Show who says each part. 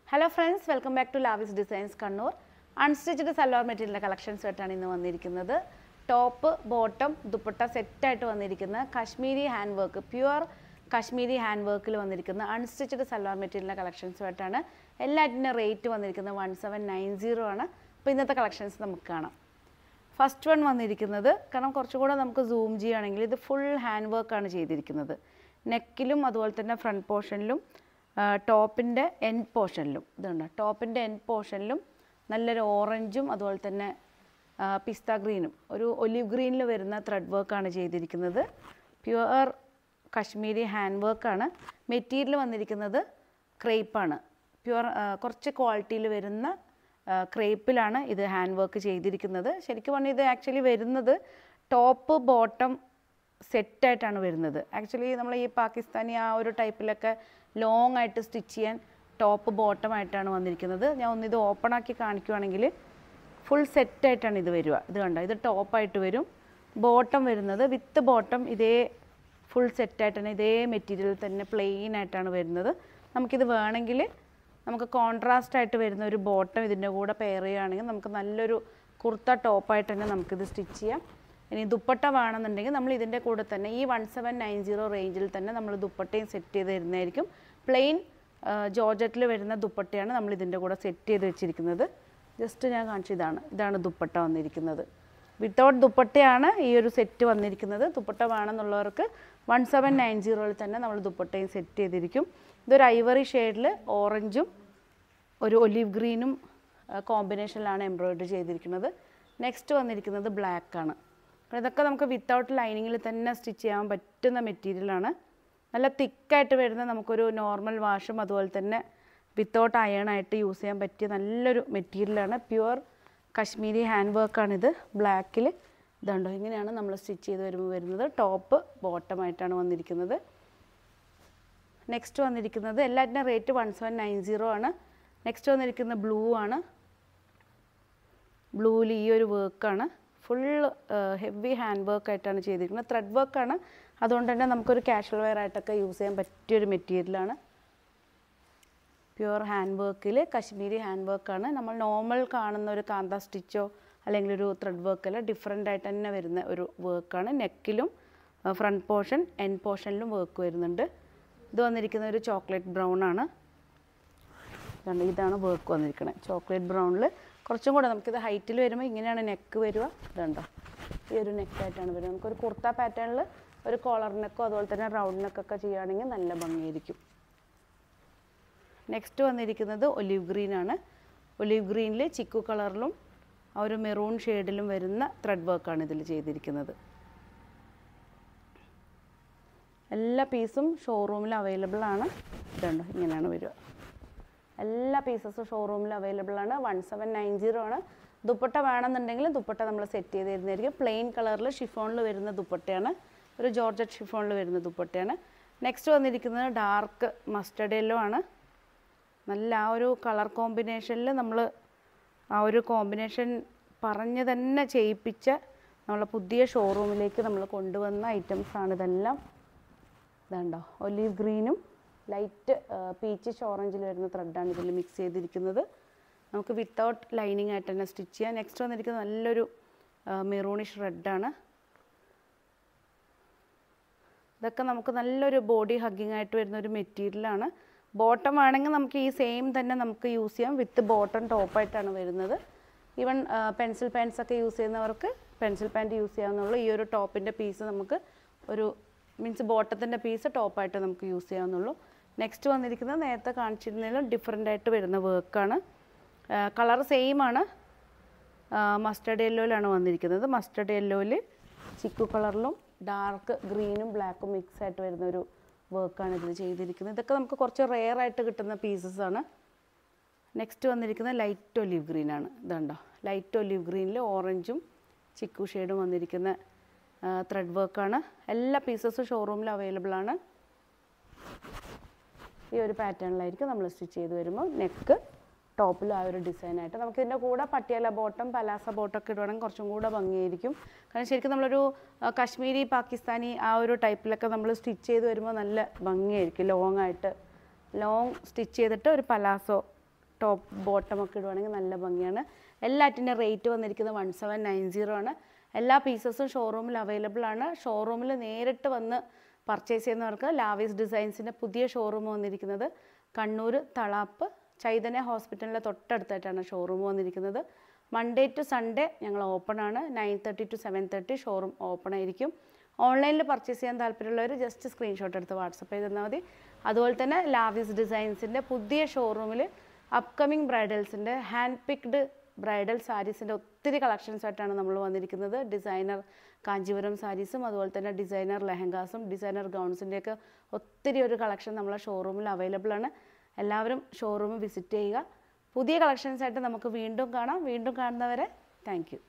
Speaker 1: Hello friends, welcome back to Laavyz Designs Kannur. Unstitched salwar material collections വെട്ടാണ് ഇന്ന് വന്നിരിക്കുന്നത്. Top bottom dupatta set ആയിട്ട് വന്നിരിക്കുന്ന Kashmiri hand work pure Kashmiri hand വർക്കിൽ വന്നിരിക്കുന്ന unstitched salwar മെറ്റീരിയലിന്റെ കളക്ഷൻസ് ആയിട്ടാണ് എല്ലാറ്റിന്റെ റേറ്റ് വന്നിരിക്കുന്നത് 1790 ആണ്. അപ്പോൾ ഇന്നത്തെ കളക്ഷൻസ് നമുക്ക് കാണാം. ഫസ്റ്റ് വൺ വന്നിരിക്കുന്നത് കാരണം കുറച്ചുകൂടെ നമുക്ക് സൂം ചെയ്യുകയാണെങ്കിൽ ഇത് ഫുൾ ഹാൻഡ് വർക്ക് ആണ് ചെയ്തിരിക്കുന്നത്. നെക്കിലും അതുപോലെ തന്നെ ഫ്രണ്ട് പോർഷനിലും ടോപ്പിൻ്റെ എൻഡ് പോർഷനിലും ഇതുണ്ട്. ടോപ്പിൻ്റെ എൻഡ് പോർഷനിലും നല്ലൊരു ഓറഞ്ചും അതുപോലെ തന്നെ പിസ്ത ഗ്രീനും ഒരു ഒലിവ് ഗ്രീനിൽ വരുന്ന ത്രെഡ് വർക്കാണ് ചെയ്തിരിക്കുന്നത്. പ്യുവർ കാശ്മീരി ഹാൻഡ് വർക്കാണ്. മെറ്റീരിയൽ വന്നിരിക്കുന്നത് ക്രേപ്പാണ്. പ്യുവർ കുറച്ച് ക്വാളിറ്റിയിൽ വരുന്ന ക്രേപ്പിലാണ് ഇത് ഹാൻഡ് വർക്ക് ചെയ്തിരിക്കുന്നത്. ശരിക്കും പറഞ്ഞാൽ ഇത് ആക്ച്വലി വരുന്നത് ടോപ്പ് ബോട്ടം സെറ്റായിട്ടാണ് വരുന്നത്. ആക്ച്വലി നമ്മൾ ഈ പാകിസ്ഥാനി ആ ഒരു ടൈപ്പിലൊക്കെ ലോങ് ആയിട്ട് സ്റ്റിച്ച് ചെയ്യാൻ ടോപ്പ് ബോട്ടം ആയിട്ടാണ് വന്നിരിക്കുന്നത്. ഞാൻ ഒന്നിത് ഓപ്പൺ ആക്കി കാണിക്കുകയാണെങ്കിൽ ഫുൾ സെറ്റായിട്ടാണ് ഇത് വരിക. ഇത് കണ്ടോ, ഇത് ടോപ്പായിട്ട് വരും. ബോട്ടം വരുന്നത് വിത്ത് ബോട്ടം ഇതേ ഫുൾ സെറ്റായിട്ടാണ് ഇതേ മെറ്റീരിയൽ തന്നെ പ്ലെയിൻ ആയിട്ടാണ് വരുന്നത്. നമുക്കിത് വേണമെങ്കിൽ നമുക്ക് കോൺട്രാസ്റ്റ് ആയിട്ട് വരുന്ന ഒരു ബോട്ടം ഇതിൻ്റെ കൂടെ പെയർ ചെയ്യുകയാണെങ്കിൽ നമുക്ക് നല്ലൊരു കുർത്ത ടോപ്പായിട്ട് തന്നെ നമുക്കിത് സ്റ്റിച്ച് ചെയ്യാം. ഇനി ദുപ്പട്ട വേണമെന്നുണ്ടെങ്കിൽ നമ്മൾ ഇതിൻ്റെ കൂടെ തന്നെ ഈ 1790 റേഞ്ചിൽ തന്നെ നമ്മൾ ദുപ്പട്ടയും സെറ്റ് ചെയ്ത് തരുന്നതായിരിക്കും. പ്ലെയിൻ ജോർജറ്റിൽ വരുന്ന ദുപ്പട്ടയാണ് നമ്മൾ ഇതിൻ്റെ കൂടെ സെറ്റ് ചെയ്ത് വെച്ചിരിക്കുന്നത്. ജസ്റ്റ് ഞാൻ കാണിച്ചു, ഇതാണ് ദുപ്പട്ട വന്നിരിക്കുന്നത്. വിത്തൗട്ട് ദുപ്പട്ടയാണ് ഈ ഒരു സെറ്റ് വന്നിരിക്കുന്നത്. ദുപ്പട്ട വേണമെന്നുള്ളവർക്ക് 1790 തന്നെ നമ്മൾ ദുപ്പട്ടയും സെറ്റ് ചെയ്തിരിക്കും. ഇതൊരു ഐവറി ഷെയ്ഡിൽ ഓറഞ്ചും ഒരു ഒലിവ് ഗ്രീനും കോമ്പിനേഷനിലാണ് എംബ്രോയിഡറി ചെയ്തിരിക്കുന്നത്. നെക്സ്റ്റ് വന്നിരിക്കുന്നത് ബ്ലാക്കാണ്. ഇതൊക്കെ നമുക്ക് വിത്തൗട്ട് ലൈനിങ്ങിൽ തന്നെ സ്റ്റിച്ച് ചെയ്യാൻ പറ്റുന്ന മെറ്റീരിയലാണ്. നല്ല തിക്കായിട്ട് വരുന്ന നമുക്കൊരു നോർമൽ വാഷും അതുപോലെ തന്നെ വിത്തൗട്ട് അയണായിട്ട് യൂസ് ചെയ്യാൻ പറ്റിയ നല്ലൊരു മെറ്റീരിയലാണ്. പ്യുവർ കാശ്മീരി ഹാൻഡ് വർക്കാണിത്. ബ്ലാക്കിൽ ഇതുണ്ടോ, ഇങ്ങനെയാണ് നമ്മൾ സ്റ്റിച്ച് ചെയ്ത് വരുന്നത്. ടോപ്പ് ബോട്ടമായിട്ടാണ് വന്നിരിക്കുന്നത്. നെക്സ്റ്റ് വന്നിരിക്കുന്നത് എല്ലാറ്റിൻ്റെ റേറ്റ് 1790 ആണ്. നെക്സ്റ്റ് വന്നിരിക്കുന്നത് ബ്ലൂ ആണ്. ബ്ലൂവിൽ ഈ ഒരു വർക്കാണ്. ഫുൾ ഹെവി ഹാൻഡ് വർക്കായിട്ടാണ് ചെയ്തിരിക്കുന്നത്. ത്രെഡ് വർക്കാണ്. അതുകൊണ്ട് തന്നെ നമുക്കൊരു കാഷ്വൽ വെയർ ആയിട്ടൊക്കെ യൂസ് ചെയ്യാൻ പറ്റിയൊരു മെറ്റീരിയലാണ്. പ്യുവർ ഹാൻഡ് വർക്കിൽ കാശ്മീരി ഹാൻഡ് വർക്കാണ്. നമ്മൾ നോർമൽ കാണുന്ന ഒരു കാന്ത സ്റ്റിച്ചോ അല്ലെങ്കിൽ ഒരു ത്രെഡ് വർക്കല്ല, ഡിഫറെൻ്റ് ആയിട്ട് തന്നെ വരുന്ന ഒരു വർക്കാണ്. നെക്കിലും ഫ്രണ്ട് പോർഷൻ എൻഡ് പോർഷനിലും വർക്ക് വരുന്നുണ്ട്. ഇത് വന്നിരിക്കുന്ന ഒരു ചോക്ലേറ്റ് ബ്രൗൺ ആണ്. ഇതാണ് വർക്ക് വന്നിരിക്കുന്നത് ചോക്ലേറ്റ് ബ്രൗണിൽ. കുറച്ചും കൂടെ നമുക്കിത് ഹൈറ്റിൽ വരുമ്പോൾ ഇങ്ങനെയാണ് നെക്ക് വരിക. ഇതുണ്ടോ, ഈ ഒരു നെക്കായിട്ടാണ് വരിക. നമുക്കൊരു കുർത്ത പാറ്റേണിൽ ഒരു കോളർ നെക്കോ അതുപോലെ തന്നെ റൗണ്ട് നെക്കൊക്കെ ചെയ്യുകയാണെങ്കിൽ നല്ല ഭംഗിയായിരിക്കും. നെക്സ്റ്റ് വന്നിരിക്കുന്നത് ഒലിവ് ഗ്രീൻ ആണ്. ഒലിവ് ഗ്രീനിൽ ചിക്കു കളറിലും ആ ഒരു മെറൂൺ ഷെയ്ഡിലും വരുന്ന ത്രെഡ് വർക്കാണ് ഇതിൽ ചെയ്തിരിക്കുന്നത്. എല്ലാ പീസും ഷോറൂമിൽ അവൈലബിൾ ആണ്. ഇതുണ്ടോ, ഇങ്ങനെയാണ് വരിക. എല്ലാ പീസസും ഷോറൂമിൽ അവൈലബിൾ ആണ്. 1790 ആണ്. ദുപ്പട്ട വേണമെന്നുണ്ടെങ്കിൽ ദുപ്പട്ട നമ്മൾ സെറ്റ് ചെയ്ത് തരുന്നതായിരിക്കും. പ്ലെയിൻ കളറിൽ ഷിഫോണിൽ വരുന്ന ദുപ്പട്ടയാണ്. ഒരു ജോർജറ്റ് ഷിഫോണിൽ വരുന്ന ദുപ്പട്ടയാണ്. നെക്സ്റ്റ് വന്നിരിക്കുന്നത് ഡാർക്ക് മസ്റ്റർഡ് യെല്ലോ ആണ്. നല്ല ആ ഒരു കളർ കോമ്പിനേഷനിൽ നമ്മൾ ആ ഒരു കോമ്പിനേഷൻ പറഞ്ഞ് തന്നെ ചെയ്യിപ്പിച്ച നമ്മളെ പുതിയ ഷോറൂമിലേക്ക് നമ്മൾ കൊണ്ടുവന്ന ഐറ്റംസാണ് ഇതെല്ലാം. ഇതുണ്ടോ, ഒലീവ് ഗ്രീനും ലൈറ്റ് പീച്ചിഷ് ഓറഞ്ചിൽ വരുന്ന ത്രെഡാണ് ഇതിൽ മിക്സ് ചെയ്തിരിക്കുന്നത്. നമുക്ക് വിത്തൗട്ട് ലൈനിങ് ആയിട്ട് തന്നെ സ്റ്റിച്ച് ചെയ്യാം. നെക്സ്റ്റ് വന്നിരിക്കുന്നത് നല്ലൊരു മെറൂണിഷ് റെഡാണ്. ഇതൊക്കെ നമുക്ക് നല്ലൊരു ബോഡി ഹഗ്ഗിങ് ആയിട്ട് വരുന്ന ഒരു മെറ്റീരിയലാണ്. ബോട്ടം വേണമെങ്കിൽ നമുക്ക് ഈ സെയിം തന്നെ നമുക്ക് യൂസ് ചെയ്യാം. വിത്ത് ബോട്ടം ടോപ്പായിട്ടാണ് വരുന്നത്. ഈവൻ പെൻസിൽ പാൻസ് ഒക്കെ യൂസ് ചെയ്യുന്നവർക്ക് പെൻസിൽ പാൻറ്റ് യൂസ് ചെയ്യാവുന്നുള്ളൂ. ഈ ഒരു ടോപ്പിൻ്റെ പീസ് നമുക്ക് ഒരു മീൻസ് ബോട്ടത്തിൻ്റെ പീസ് ടോപ്പായിട്ട് നമുക്ക് യൂസ് ചെയ്യാവുന്നുള്ളൂ. നെക്സ്റ്റ് വന്നിരിക്കുന്നത് നേരത്തെ കാണിച്ചിരുന്നതിലും ഡിഫറെൻ്റ് ആയിട്ട് വരുന്ന വർക്കാണ്. കളർ സെയിം ആണ്. മസ്റ്റർഡ് യെല്ലോയിലാണ് വന്നിരിക്കുന്നത്. മസ്റ്റർഡ് യെല്ലോയിൽ ചിക്കു കളറിലും ഡാർക്ക് ഗ്രീനും ബ്ലാക്കും മിക്സ് ആയിട്ട് വരുന്ന ഒരു വർക്കാണ് ഇതിൽ ചെയ്തിരിക്കുന്നത്. ഇതൊക്കെ നമുക്ക് കുറച്ച് റെയർ ആയിട്ട് കിട്ടുന്ന പീസസ് ആണ്. നെക്സ്റ്റ് വന്നിരിക്കുന്നത് ലൈറ്റ് ഒലിവ് ഗ്രീൻ ആണ്. ഇതുണ്ടോ, ലൈറ്റ് ഒലിവ് ഗ്രീനിൽ ഓറഞ്ചും ചിക്കു ഷെയ്ഡും വന്നിരിക്കുന്ന ത്രെഡ് വർക്കാണ്. എല്ലാ പീസസും ഷോറൂമിൽ അവൈലബിൾ ആണ്. ഈ ഒരു പാറ്റേണിലായിരിക്കും നമ്മൾ സ്റ്റിച്ച് ചെയ്ത് വരുമ്പോൾ നെക്ക് ടോപ്പിൽ ആ ഒരു ഡിസൈനായിട്ട് നമുക്കിതിൻ്റെ കൂടെ പട്ടിയാല ബോട്ടം പലാസ ബോട്ടമൊക്കെ ഇടുവാണെങ്കിൽ കുറച്ചും കൂടെ ഭംഗിയായിരിക്കും. കാരണം ശരിക്കും നമ്മളൊരു കാശ്മീരി പാകിസ്ഥാനി ആ ഒരു ടൈപ്പിലൊക്കെ നമ്മൾ സ്റ്റിച്ച് ചെയ്ത് വരുമ്പോൾ നല്ല ഭംഗിയായിരിക്കും. ലോങ് സ്റ്റിച്ച് ചെയ്തിട്ട് ഒരു പലാസോ ടോപ്പ് ബോട്ടം ഒക്കെ ഇടുവാണെങ്കിൽ നല്ല ഭംഗിയാണ്. എല്ലാറ്റിൻ്റെ റേറ്റ് വന്നിരിക്കുന്നത് 1790 ആണ്. എല്ലാ പീസസും ഷോറൂമിൽ അവൈലബിൾ ആണ്. ഷോറൂമിൽ നേരിട്ട് വന്ന് പർച്ചേസ് ചെയ്യുന്നവർക്ക് ലാവീസ് ഡിസൈൻസിൻ്റെ പുതിയ ഷോറൂം വന്നിരിക്കുന്നത് കണ്ണൂർ തളാപ്പ് ചൈതന്യ ഹോസ്പിറ്റലിൻ്റെ തൊട്ടടുത്തായിട്ടാണ് ഷോറൂം വന്നിരിക്കുന്നത്. മൺഡേ ടു സൺഡേ ഞങ്ങൾ ഓപ്പൺ ആണ്. 9:30 to 7:30 ഷോറൂം ഓപ്പൺ ആയിരിക്കും. ഓൺലൈനിൽ പർച്ചേസ് ചെയ്യാൻ താല്പര്യമുള്ളവർ ജസ്റ്റ് സ്ക്രീൻഷോട്ട് എടുത്ത് വാട്സപ്പ് ചെയ്ത് തന്നാൽ മതി. അതുപോലെ തന്നെ ലാവീസ് ഡിസൈൻസിൻ്റെ പുതിയ ഷോറൂമിൽ അപ്കമിങ് ബ്രൈഡൽസിൻ്റെ ഹാൻഡ് പിക്ഡ് ബ്രൈഡൽ സാരീസിൻ്റെ ഒത്തിരി കളക്ഷൻസ് ആയിട്ടാണ് നമ്മൾ വന്നിരിക്കുന്നത്. ഡിസൈനർ കാഞ്ചീപുരം സാരീസും അതുപോലെ തന്നെ ഡിസൈനർ ലെഹങ്കാസും ഡിസൈനർ ഗൗൺസിൻ്റെയൊക്കെ ഒത്തിരി ഒരു കളക്ഷൻ നമ്മളെ ഷോറൂമിൽ അവൈലബിൾ ആണ്. എല്ലാവരും ഷോറൂം വിസിറ്റ് ചെയ്യുക. പുതിയ കളക്ഷൻസ് ആയിട്ട് നമുക്ക് വീണ്ടും കാണാം. വീണ്ടും കാണുന്നവരെ താങ്ക് യു.